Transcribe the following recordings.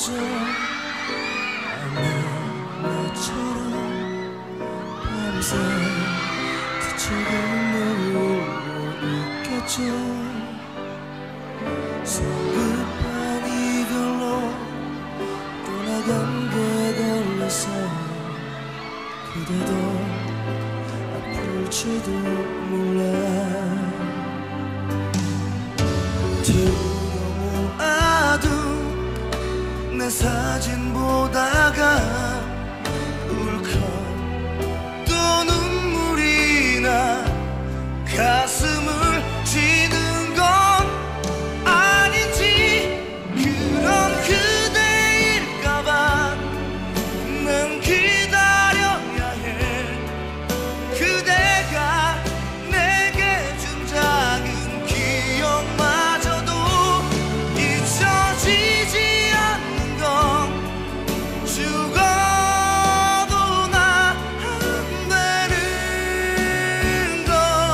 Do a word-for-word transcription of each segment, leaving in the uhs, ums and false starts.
잊혀져 아무것처럼 밤새 뒤척인 눈으로 웃겼죠. 성급한 이별로 떠나간 게 걸려서 그대도 아플지도 몰라. 들어모아도 내 사진 보다가 울컥 또 눈물이 나 가슴을 쥐는 건 아닌지. 그런 그대일까봐 난 기다려야 해. 그대가 내게 준 작은 기억마저도 잊혀지지 않는 건 죽어도 나 안 되는 건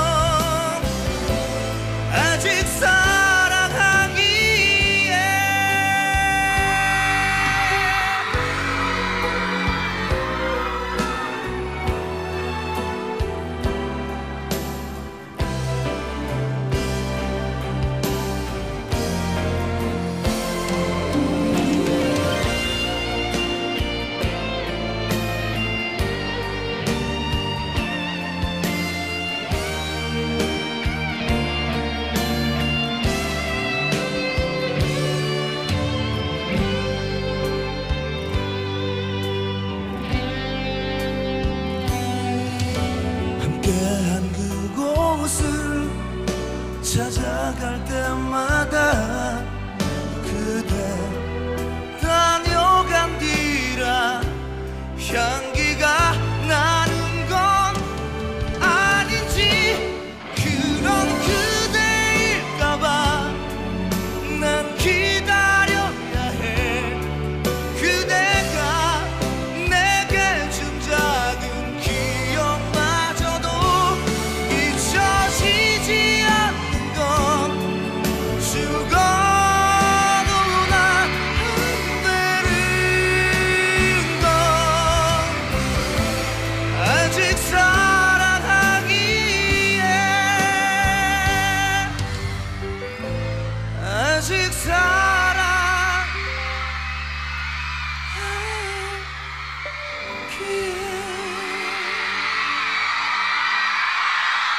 아직 사랑하기에. 함께한 그곳을 찾아갈 때마다 그대 다녀간 뒤라 향기가 나는 건 아닌지. 그런 그대일까봐 난 기다려야 해. 그대가 내게 준 작은 기억마저도 잊혀지지 않는 건 죽어도 나 안 되는 건 아직 사랑하기에. 아직 사랑